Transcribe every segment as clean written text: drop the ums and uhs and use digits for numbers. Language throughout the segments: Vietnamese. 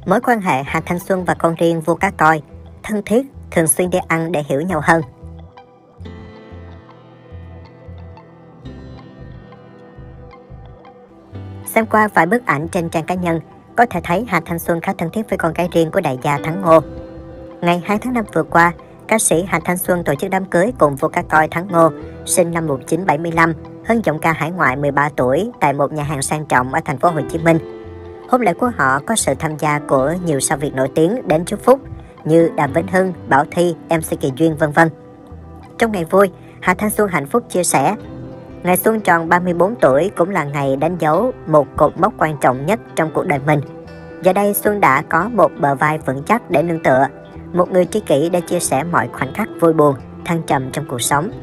Mối quan hệ Hà Thanh Xuân và con riêng Vua Cá Coi thân thiết, thường xuyên đi ăn để hiểu nhau hơn. Xem qua vài bức ảnh trên trang cá nhân, có thể thấy Hà Thanh Xuân khá thân thiết với con gái riêng của đại gia Thắng Ngô. Ngày 2 tháng 5 vừa qua, ca sĩ Hà Thanh Xuân tổ chức đám cưới cùng Vua Cá Coi Thắng Ngô, sinh năm 1975, hơn giọng ca hải ngoại 13 tuổi tại một nhà hàng sang trọng ở thành phố Hồ Chí Minh. Hôn lễ của họ có sự tham gia của nhiều sao Việt nổi tiếng đến chúc phúc như Đàm Vĩnh Hưng, Bảo Thy, MC Kỳ Duyên, v.v. Trong ngày vui, Hà Thanh Xuân hạnh phúc chia sẻ: ngày Xuân tròn 34 tuổi cũng là ngày đánh dấu một cột mốc quan trọng nhất trong cuộc đời mình. Giờ đây Xuân đã có một bờ vai vững chắc để nương tựa, một người tri kỷ để chia sẻ mọi khoảnh khắc vui buồn, thăng trầm trong cuộc sống.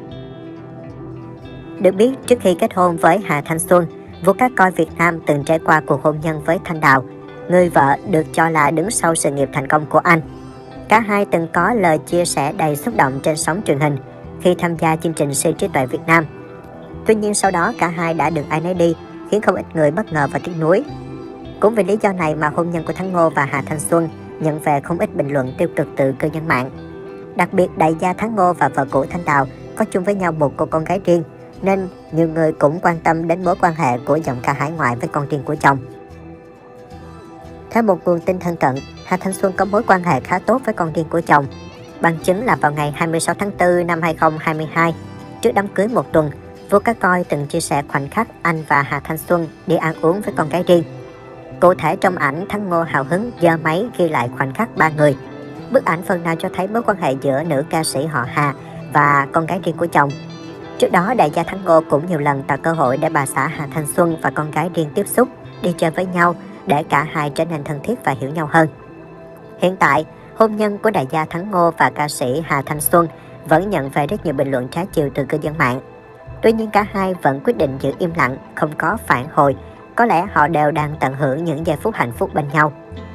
Được biết, trước khi kết hôn với Hà Thanh Xuân, Vua Cá Coi Việt Nam từng trải qua cuộc hôn nhân với Thanh Đào, người vợ được cho là đứng sau sự nghiệp thành công của anh. Cả hai từng có lời chia sẻ đầy xúc động trên sóng truyền hình khi tham gia chương trình Siêu Trí Tuệ Việt Nam. Tuy nhiên sau đó cả hai đã đường ai nấy đi, khiến không ít người bất ngờ và tiếc nuối. Cũng vì lý do này mà hôn nhân của Thắng Ngô và Hà Thanh Xuân nhận về không ít bình luận tiêu cực từ cư dân mạng. Đặc biệt đại gia Thắng Ngô và vợ cũ Thanh Đào có chung với nhau một cô con gái riêng, nên nhiều người cũng quan tâm đến mối quan hệ của giọng ca hải ngoại với con riêng của chồng. Theo một nguồn tin thân cận, Hà Thanh Xuân có mối quan hệ khá tốt với con riêng của chồng. Bằng chứng là vào ngày 26 tháng 4 năm 2022, trước đám cưới một tuần, Vua Cá Coi từng chia sẻ khoảnh khắc anh và Hà Thanh Xuân đi ăn uống với con gái riêng. Cụ thể trong ảnh, Thắng Ngô hào hứng giơ máy ghi lại khoảnh khắc ba người. Bức ảnh phần nào cho thấy mối quan hệ giữa nữ ca sĩ họ Hà và con gái riêng của chồng. Trước đó, đại gia Thắng Ngô cũng nhiều lần tạo cơ hội để bà xã Hà Thanh Xuân và con gái riêng tiếp xúc, đi chơi với nhau để cả hai trở nên thân thiết và hiểu nhau hơn. Hiện tại, hôn nhân của đại gia Thắng Ngô và ca sĩ Hà Thanh Xuân vẫn nhận về rất nhiều bình luận trái chiều từ cư dân mạng. Tuy nhiên cả hai vẫn quyết định giữ im lặng, không có phản hồi. Có lẽ họ đều đang tận hưởng những giây phút hạnh phúc bên nhau.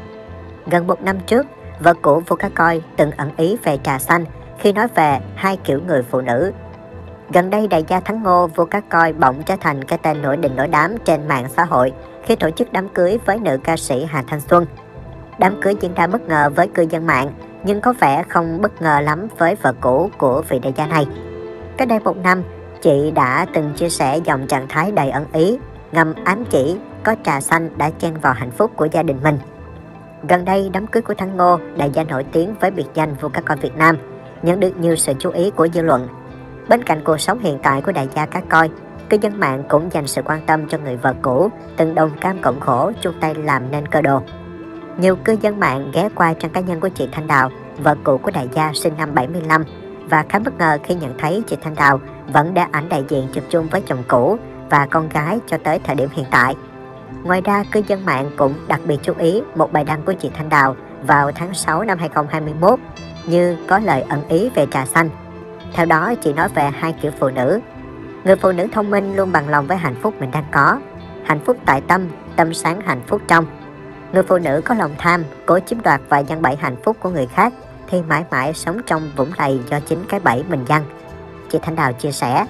Gần một năm trước, vợ cũ Vua Cá Coi từng ẩn ý về trà xanh khi nói về hai kiểu người phụ nữ. Gần đây, đại gia Thắng Ngô, Vua Cá Coi bỗng trở thành cái tên nổi đình nổi đám trên mạng xã hội khi tổ chức đám cưới với nữ ca sĩ Hà Thanh Xuân. Đám cưới diễn ra bất ngờ với cư dân mạng, nhưng có vẻ không bất ngờ lắm với vợ cũ của vị đại gia này. Cách đây một năm, chị đã từng chia sẻ dòng trạng thái đầy ẩn ý, ngầm ám chỉ có trà xanh đã chen vào hạnh phúc của gia đình mình. Gần đây, đám cưới của Thắng Ngô, đại gia nổi tiếng với biệt danh Vua Cá Coi Việt Nam, nhận được nhiều sự chú ý của dư luận. Bên cạnh cuộc sống hiện tại của đại gia Cá Coi, cư dân mạng cũng dành sự quan tâm cho người vợ cũ từng đồng cam cộng khổ chung tay làm nên cơ đồ. Nhiều cư dân mạng ghé qua trang cá nhân của chị Thanh Đào, vợ cũ của đại gia sinh năm 75, và khá bất ngờ khi nhận thấy chị Thanh Đào vẫn để ảnh đại diện chụp chung với chồng cũ và con gái cho tới thời điểm hiện tại. Ngoài ra, cư dân mạng cũng đặc biệt chú ý một bài đăng của chị Thanh Đào vào tháng 6 năm 2021 như có lời ẩn ý về trà xanh. Theo đó, chị nói về hai kiểu phụ nữ. Người phụ nữ thông minh luôn bằng lòng với hạnh phúc mình đang có, hạnh phúc tại tâm, tâm sáng hạnh phúc trong. Người phụ nữ có lòng tham, cố chiếm đoạt và giăng bẫy hạnh phúc của người khác thì mãi mãi sống trong vũng lầy do chính cái bẫy mình giăng. Chị Thanh Đào chia sẻ.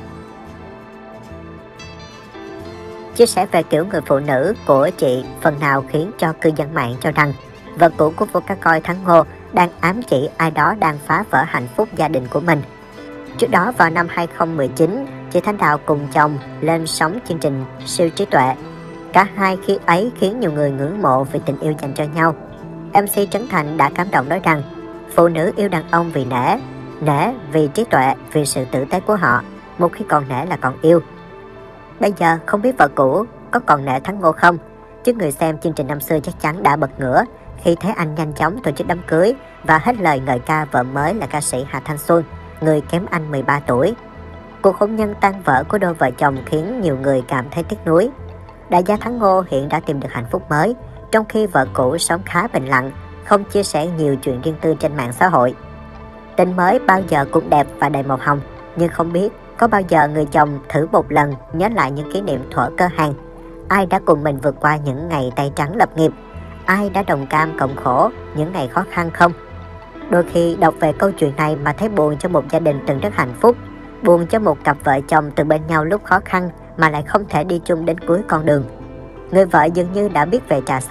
Chia sẻ về kiểu người phụ nữ của chị phần nào khiến cho cư dân mạng cho rằng vợ cũ của Vua Cá Coi Thắng Ngô đang ám chỉ ai đó đang phá vỡ hạnh phúc gia đình của mình. Trước đó vào năm 2019, chị Thanh Đào cùng chồng lên sóng chương trình Siêu Trí Tuệ. Cả hai khi ấy khiến nhiều người ngưỡng mộ vì tình yêu dành cho nhau. MC Trấn Thành đã cảm động nói rằng phụ nữ yêu đàn ông vì nể vì trí tuệ, vì sự tử tế của họ, một khi còn nể là còn yêu. Bây giờ không biết vợ cũ có còn nể Thắng Ngô không, chứ người xem chương trình năm xưa chắc chắn đã bật ngửa khi thấy anh nhanh chóng tổ chức đám cưới và hết lời ngợi ca vợ mới là ca sĩ Hà Thanh Xuân, người kém anh 13 tuổi. Cuộc hôn nhân tan vỡ của đôi vợ chồng khiến nhiều người cảm thấy tiếc nuối. Đại gia Thắng Ngô hiện đã tìm được hạnh phúc mới, trong khi vợ cũ sống khá bình lặng, không chia sẻ nhiều chuyện riêng tư trên mạng xã hội. Tình mới bao giờ cũng đẹp và đầy màu hồng, nhưng không biết có bao giờ người chồng thử một lần nhớ lại những kỷ niệm thuở cơ hàng. Ai đã cùng mình vượt qua những ngày tay trắng lập nghiệp? Ai đã đồng cam cộng khổ những ngày khó khăn không? Đôi khi đọc về câu chuyện này mà thấy buồn cho một gia đình từng rất hạnh phúc, buồn cho một cặp vợ chồng từ bên nhau lúc khó khăn mà lại không thể đi chung đến cuối con đường. Người vợ dường như đã biết về trà xanh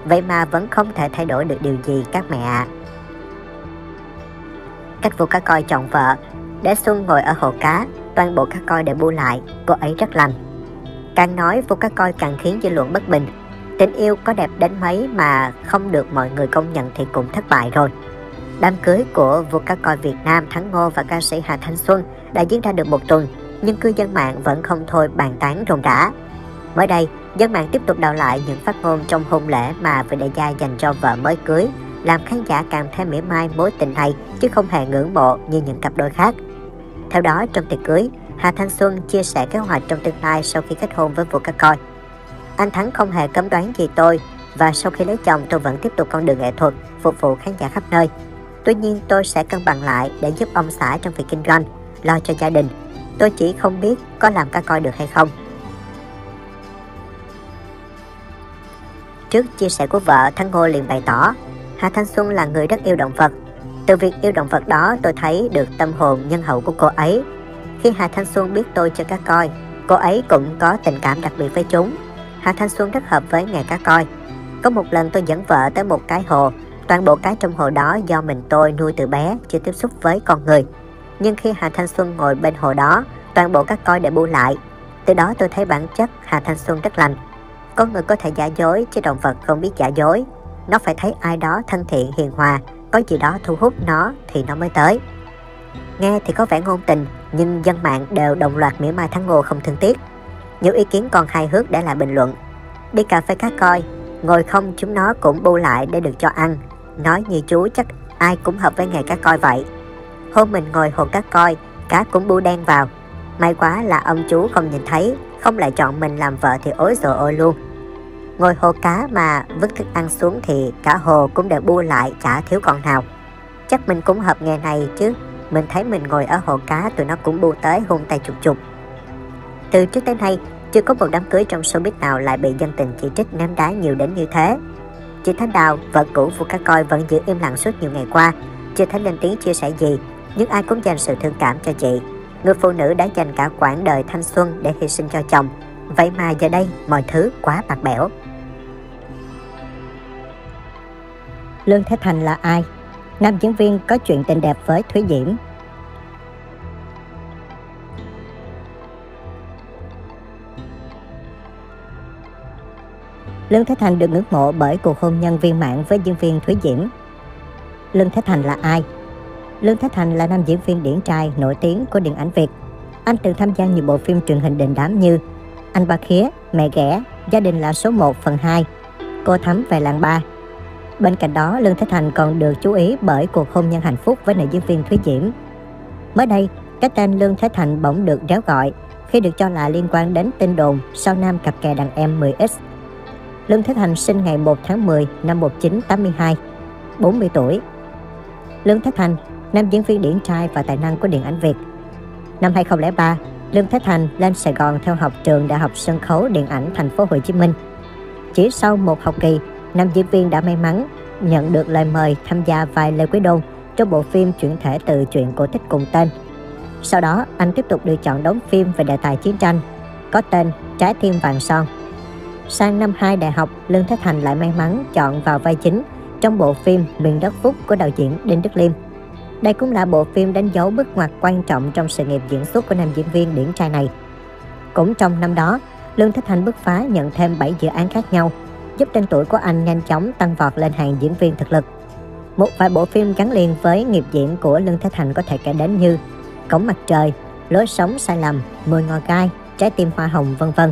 vậy mà vẫn không thể thay đổi được điều gì các mẹ ạ. Cách Vu Cá Coi chọn vợ. Để Xuân ngồi ở hồ cá, toàn bộ cá coi đều bu lại, cô ấy rất lành. Càng nói Vu Cá Coi càng khiến dư luận bất bình. Tình yêu có đẹp đến mấy mà không được mọi người công nhận thì cũng thất bại rồi. Đám cưới của Vu Cá Coi Việt Nam Thắng Ngô và ca sĩ Hà Thanh Xuân đã diễn ra được một tuần, nhưng cư dân mạng vẫn không thôi bàn tán rôm rả. Mới đây, dân mạng tiếp tục đào lại những phát ngôn trong hôn lễ mà vị đại gia dành cho vợ mới cưới, làm khán giả càng thêm mỉa mai mối tình này chứ không hề ngưỡng mộ như những cặp đôi khác. Theo đó, trong tiệc cưới, Hà Thanh Xuân chia sẻ kế hoạch trong tương lai sau khi kết hôn với Vu Cá Coi. Anh Thắng không hề cấm đoán gì tôi, và sau khi lấy chồng tôi vẫn tiếp tục con đường nghệ thuật, phục vụ khán giả khắp nơi. Tuy nhiên tôi sẽ cân bằng lại để giúp ông xã trong việc kinh doanh, lo cho gia đình. Tôi chỉ không biết có làm cá coi được hay không. Trước chia sẻ của vợ, Thắng Ngô liền bày tỏ, Hà Thanh Xuân là người rất yêu động vật. Từ việc yêu động vật đó tôi thấy được tâm hồn nhân hậu của cô ấy. Khi Hà Thanh Xuân biết tôi chơi cá coi, cô ấy cũng có tình cảm đặc biệt với chúng. Hà Thanh Xuân rất hợp với nghề cá coi. Có một lần tôi dẫn vợ tới một cái hồ, toàn bộ cá trong hồ đó do mình tôi nuôi từ bé, chưa tiếp xúc với con người. Nhưng khi Hà Thanh Xuân ngồi bên hồ đó, toàn bộ cá coi đều bu lại. Từ đó tôi thấy bản chất Hà Thanh Xuân rất lành. Con người có thể giả dối chứ động vật không biết giả dối. Nó phải thấy ai đó thân thiện hiền hòa, có gì đó thu hút nó thì nó mới tới. Nghe thì có vẻ ngôn tình, nhưng dân mạng đều đồng loạt mỉa mai Thắng Ngô không thương tiếc. Nhiều ý kiến còn hài hước để lại bình luận. Đi cà phê cá coi, ngồi không chúng nó cũng bu lại để được cho ăn. Nói như chú chắc ai cũng hợp với nghề cá coi vậy. Hôm mình ngồi hồ cá coi, cá cũng bu đen vào. May quá là ông chú không nhìn thấy, không lại chọn mình làm vợ thì ối rồi ôi luôn. Ngồi hồ cá mà vứt thức ăn xuống thì cả hồ cũng đều bu lại, chả thiếu con nào. Chắc mình cũng hợp nghề này chứ. Mình thấy mình ngồi ở hồ cá tụi nó cũng bu tới hôn tay chụp chụp. Từ trước tới nay, chưa có một đám cưới trong showbiz nào lại bị dân tình chỉ trích ném đá nhiều đến như thế. Chị Thanh Đào, vợ cũ Vu Cá Coi vẫn giữ im lặng suốt nhiều ngày qua, chưa thấy lên tiếng chia sẻ gì, nhưng ai cũng dành sự thương cảm cho chị. Người phụ nữ đã dành cả quãng đời thanh xuân để hy sinh cho chồng, vậy mà giờ đây mọi thứ quá bạc bẽo. Lương Thế Thành là ai? Nam diễn viên có chuyện tình đẹp với Thúy Diễm. Lương Thế Thành được ngưỡng mộ bởi cuộc hôn nhân viên mãn với diễn viên Thúy Diễm. Lương Thế Thành là ai? Lương Thế Thành là nam diễn viên điển trai nổi tiếng của điện ảnh Việt. Anh từng tham gia nhiều bộ phim truyền hình đình đám như Anh Ba Khía, Mẹ Ghẻ, Gia đình là số 1 phần 2, Cô Thắm về làng Ba. Bên cạnh đó, Lương Thế Thành còn được chú ý bởi cuộc hôn nhân hạnh phúc với nữ diễn viên Thúy Diễm. Mới đây, cái tên Lương Thế Thành bỗng được réo gọi khi được cho là liên quan đến tin đồn sau nam cặp kè đàn em 10X. Lương Thế Thành sinh ngày 1 tháng 10 năm 1982, 40 tuổi. Lương Thế Thành, nam diễn viên điển trai và tài năng của điện ảnh Việt. Năm 2003, Lương Thế Thành lên Sài Gòn theo học trường Đại học Sân khấu Điện ảnh Thành phố Hồ Chí Minh. Chỉ sau một học kỳ, nam diễn viên đã may mắn nhận được lời mời tham gia vai Lê Quý Đôn trong bộ phim chuyển thể từ truyện cổ tích cùng tên. Sau đó, anh tiếp tục được chọn đóng phim về đề tài chiến tranh có tên Trái tim vàng son. Sang năm 2 đại học, Lương Thế Thành lại may mắn chọn vào vai chính trong bộ phim Miền đất Phúc của đạo diễn Đinh Đức Liêm. Đây cũng là bộ phim đánh dấu bước ngoặt quan trọng trong sự nghiệp diễn xuất của nam diễn viên điển trai này. Cũng trong năm đó, Lương Thế Thành bứt phá nhận thêm 7 dự án khác nhau, giúp tên tuổi của anh nhanh chóng tăng vọt lên hàng diễn viên thực lực. Một vài bộ phim gắn liền với nghiệp diễn của Lương Thế Thành có thể kể đến như Cổng mặt trời, Lối sống sai lầm, 10 ngò gai, Trái tim hoa hồng, vân vân.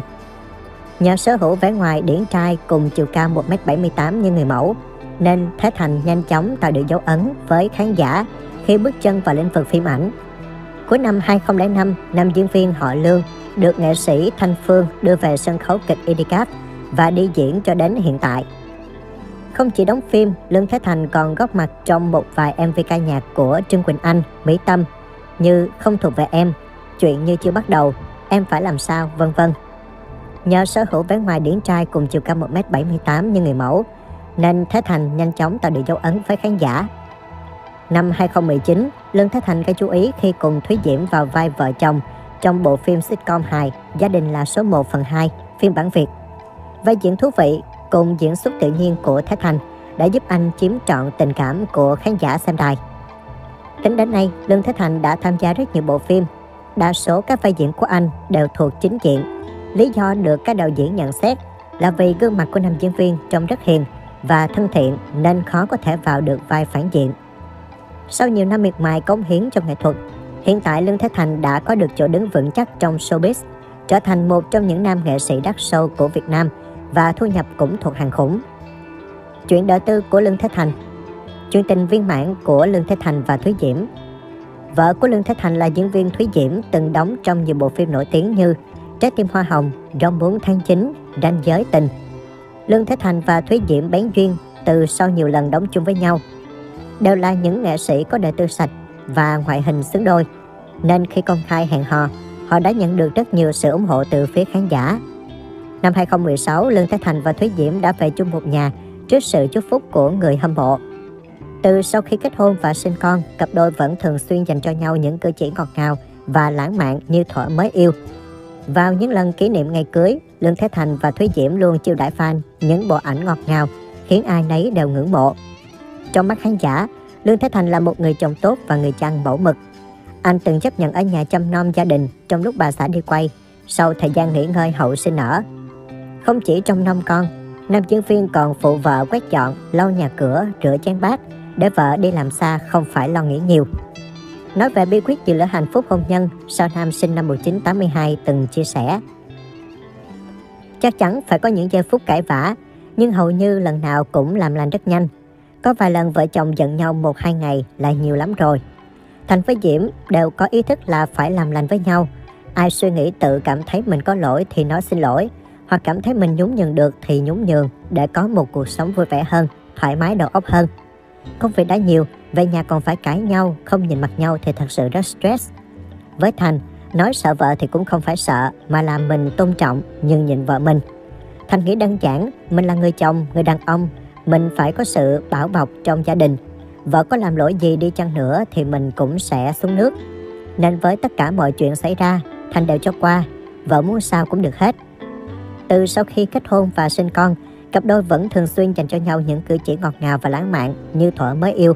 Nhờ sở hữu vẻ ngoài điển trai cùng chiều cao 1m78 như người mẫu, nên Thế Thành nhanh chóng tạo được dấu ấn với khán giả khi bước chân vào lĩnh vực phim ảnh. Cuối năm 2005, nam diễn viên họ Lương được nghệ sĩ Thanh Phương đưa về sân khấu kịch Idicap và đi diễn cho đến hiện tại. Không chỉ đóng phim, Lương Thế Thành còn góp mặt trong một vài MV ca nhạc của Trương Quỳnh Anh, Mỹ Tâm như Không thuộc về em, Chuyện như chưa bắt đầu, Em phải làm sao, vân vân. Nhờ sở hữu vẻ ngoài điển trai cùng chiều cao 1m78 như người mẫu, nên Thế Thành nhanh chóng tạo được dấu ấn với khán giả. Năm 2019, Lương Thế Thành gây chú ý khi cùng Thúy Diễm vào vai vợ chồng trong bộ phim sitcom hài Gia đình là số 1 phần 2, phiên bản Việt. Vai diễn thú vị cùng diễn xuất tự nhiên của Thế Thành đã giúp anh chiếm trọn tình cảm của khán giả xem đài. Tính đến nay, Lương Thế Thành đã tham gia rất nhiều bộ phim. Đa số các vai diễn của anh đều thuộc chính diện. Lý do được các đạo diễn nhận xét là vì gương mặt của nam diễn viên trông rất hiền và thân thiện nên khó có thể vào được vai phản diện. Sau nhiều năm miệt mài cống hiến cho nghệ thuật, hiện tại Lương Thế Thành đã có được chỗ đứng vững chắc trong showbiz, trở thành một trong những nam nghệ sĩ đắt sâu của Việt Nam và thu nhập cũng thuộc hàng khủng. Chuyện đời tư của Lương Thế Thành. Chuyện tình viên mãn của Lương Thế Thành và Thúy Diễm. Vợ của Lương Thế Thành là diễn viên Thúy Diễm từng đóng trong nhiều bộ phim nổi tiếng như Trái tim hoa hồng, Rong muốn tháng 9, Ranh giới tình. Lương Thế Thành và Thúy Diễm bén duyên từ sau nhiều lần đóng chung với nhau. Đều là những nghệ sĩ có đời tư sạch và ngoại hình xứng đôi, nên khi công khai hẹn hò, họ đã nhận được rất nhiều sự ủng hộ từ phía khán giả. Năm 2016, Lương Thế Thành và Thúy Diễm đã về chung một nhà trước sự chúc phúc của người hâm mộ. Từ sau khi kết hôn và sinh con, cặp đôi vẫn thường xuyên dành cho nhau những cử chỉ ngọt ngào và lãng mạn như thuở mới yêu. Vào những lần kỷ niệm ngày cưới, Lương Thế Thành và Thúy Diễm luôn chiêu đãi fan những bộ ảnh ngọt ngào, khiến ai nấy đều ngưỡng mộ. Trong mắt khán giả, Lương Thế Thành là một người chồng tốt và người chăn mẫu mực. Anh từng chấp nhận ở nhà chăm nom gia đình trong lúc bà xã đi quay, sau thời gian nghỉ ngơi hậu sinh nở. Không chỉ trông nom con, nam diễn viên còn phụ vợ quét dọn, lau nhà cửa, rửa chén bát để vợ đi làm xa không phải lo nghĩ nhiều. Nói về bí quyết giữ lửa hạnh phúc hôn nhân, sao nam sinh năm 1982 từng chia sẻ: chắc chắn phải có những giây phút cãi vã, nhưng hầu như lần nào cũng làm lành rất nhanh. Có vài lần vợ chồng giận nhau 1-2 ngày là nhiều lắm rồi. Thành với Diễm đều có ý thức là phải làm lành với nhau. Ai suy nghĩ tự cảm thấy mình có lỗi thì nói xin lỗi, hoặc cảm thấy mình nhún nhường được thì nhún nhường để có một cuộc sống vui vẻ hơn, thoải mái đầu óc hơn. Công việc đã nhiều, về nhà còn phải cãi nhau, không nhìn mặt nhau thì thật sự rất stress. Với Thành, nói sợ vợ thì cũng không phải sợ, mà là mình tôn trọng nhưng nhịn vợ mình. Thành nghĩ đơn giản, mình là người chồng, người đàn ông, mình phải có sự bảo bọc trong gia đình. Vợ có làm lỗi gì đi chăng nữa thì mình cũng sẽ xuống nước. Nên với tất cả mọi chuyện xảy ra, Thành đều cho qua, vợ muốn sao cũng được hết. Từ sau khi kết hôn và sinh con, cặp đôi vẫn thường xuyên dành cho nhau những cử chỉ ngọt ngào và lãng mạn như thuở mới yêu.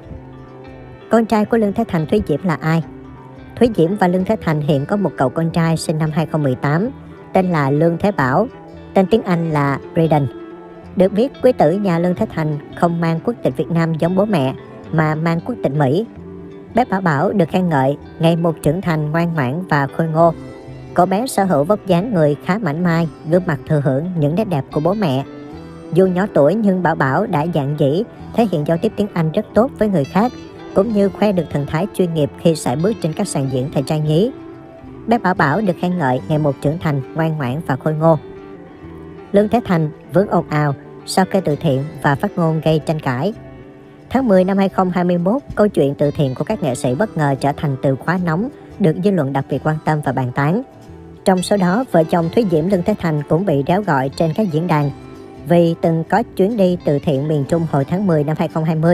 Con trai của Lương Thế Thành, Thúy Diễm là ai? Thúy Diễm và Lương Thế Thành hiện có một cậu con trai sinh năm 2018, tên là Lương Thế Bảo, tên tiếng Anh là Braden. Được biết, quý tử nhà Lương Thế Thành không mang quốc tịch Việt Nam giống bố mẹ, mà mang quốc tịch Mỹ. Bé Bảo Bảo được khen ngợi ngày một trưởng thành ngoan ngoãn và khôi ngô. Cậu bé sở hữu vóc dáng người khá mảnh mai, gương mặt thừa hưởng những nét đẹp của bố mẹ. Dù nhỏ tuổi nhưng Bảo Bảo đã dạn dĩ, thể hiện giao tiếp tiếng Anh rất tốt với người khác, cũng như khoe được thần thái chuyên nghiệp khi sải bước trên các sàn diễn thời trang nhí. Bé Bảo Bảo được khen ngợi ngày một trưởng thành, ngoan ngoãn và khôi ngô. Lương Thế Thành vướng ồn ào sau kê từ thiện và phát ngôn gây tranh cãi. Tháng 10 năm 2021, câu chuyện từ thiện của các nghệ sĩ bất ngờ trở thành từ khóa nóng được dư luận đặc biệt quan tâm và bàn tán. Trong số đó, vợ chồng Thúy Diễm, Lương Thế Thành cũng bị réo gọi trên các diễn đàn vì từng có chuyến đi từ thiện miền Trung hồi tháng 10 năm 2020.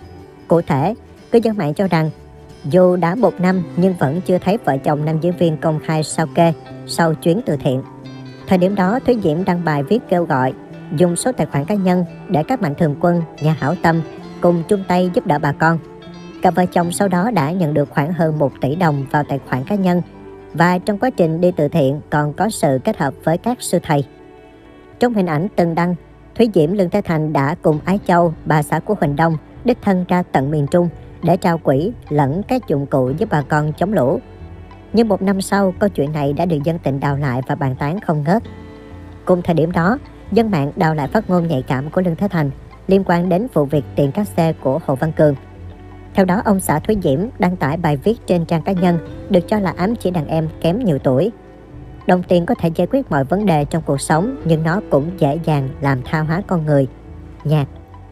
Cụ thể, cư dân mạng cho rằng dù đã 1 năm nhưng vẫn chưa thấy vợ chồng nam diễn viên công khai sao kê sau chuyến từ thiện. Thời điểm đó, Thúy Diễm đăng bài viết kêu gọi dùng số tài khoản cá nhân để các mạnh thường quân, nhà hảo tâm cùng chung tay giúp đỡ bà con. Cặp vợ chồng sau đó đã nhận được khoảng hơn 1 tỷ đồng vào tài khoản cá nhân, và trong quá trình đi từ thiện còn có sự kết hợp với các sư thầy. Trong hình ảnh từng đăng, Thúy Diễm, Lương Thế Thành đã cùng Ái Châu, bà xã của Huỳnh Đông, đích thân ra tận miền Trung để trao quỹ lẫn các dụng cụ giúp bà con chống lũ. Nhưng 1 năm sau, câu chuyện này đã được dân tình đào lại và bàn tán không ngớt. Cùng thời điểm đó, dân mạng đào lại phát ngôn nhạy cảm của Lương Thế Thành liên quan đến vụ việc tiền cát xe của Hồ Văn Cường. Theo đó, ông xã Thúy Diễm đăng tải bài viết trên trang cá nhân được cho là ám chỉ đàn em kém nhiều tuổi. Đồng tiền có thể giải quyết mọi vấn đề trong cuộc sống, nhưng nó cũng dễ dàng làm tha hóa con người. Nhạc,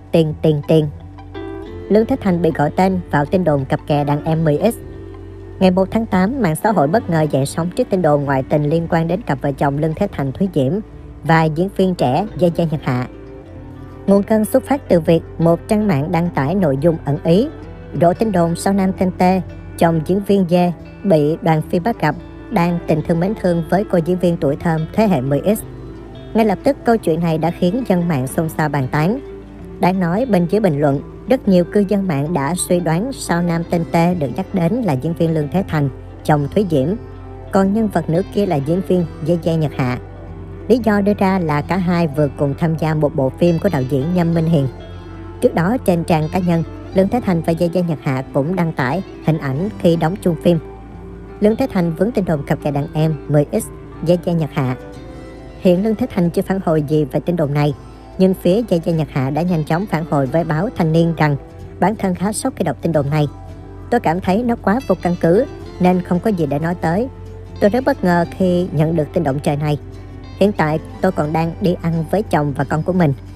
tiền. Lương Thế Thành bị gọi tên vào tin đồn cặp kè đàn em 10X. Ngày 1 tháng 8, mạng xã hội bất ngờ dậy sóng trước tin đồn ngoại tình liên quan đến cặp vợ chồng Lương Thế Thành, Thúy Diễm và diễn viên trẻ Gia Nhật Hạ. Nguồn cơn xuất phát từ việc một trang mạng đăng tải nội dung ẩn ý, đổ tin đồn sau nam tên T, chồng diễn viên Dê, bị đoàn phim bắt gặp đang tình thương mến thương với cô diễn viên tuổi thơm thế hệ 10X. Ngay lập tức câu chuyện này đã khiến dân mạng xôn xao bàn tán. Đáng nói bên dưới bình luận, rất nhiều cư dân mạng đã suy đoán sao nam tên T được nhắc đến là diễn viên Lương Thế Thành, chồng Thúy Diễm, còn nhân vật nữ kia là diễn viên Dê Dê Nhật Hạ. Lý do đưa ra là cả hai vừa cùng tham gia một bộ phim của đạo diễn Nhâm Minh Hiền. Trước đó trên trang cá nhân, Lương Thế Thành và Dê Dê Nhật Hạ cũng đăng tải hình ảnh khi đóng chung phim. Lương Thế Thành vướng tin đồn cặp kè đàn em 10X Dê Dê Nhật Hạ. Hiện Lương Thế Thành chưa phản hồi gì về tin đồn này, nhưng phía Dê Dê Nhật Hạ đã nhanh chóng phản hồi với báo Thanh Niên rằng bản thân khá sốc khi đọc tin đồn này. Tôi cảm thấy nó quá vô căn cứ nên không có gì để nói tới. Tôi rất bất ngờ khi nhận được tin động trời này. Hiện tại tôi còn đang đi ăn với chồng và con của mình.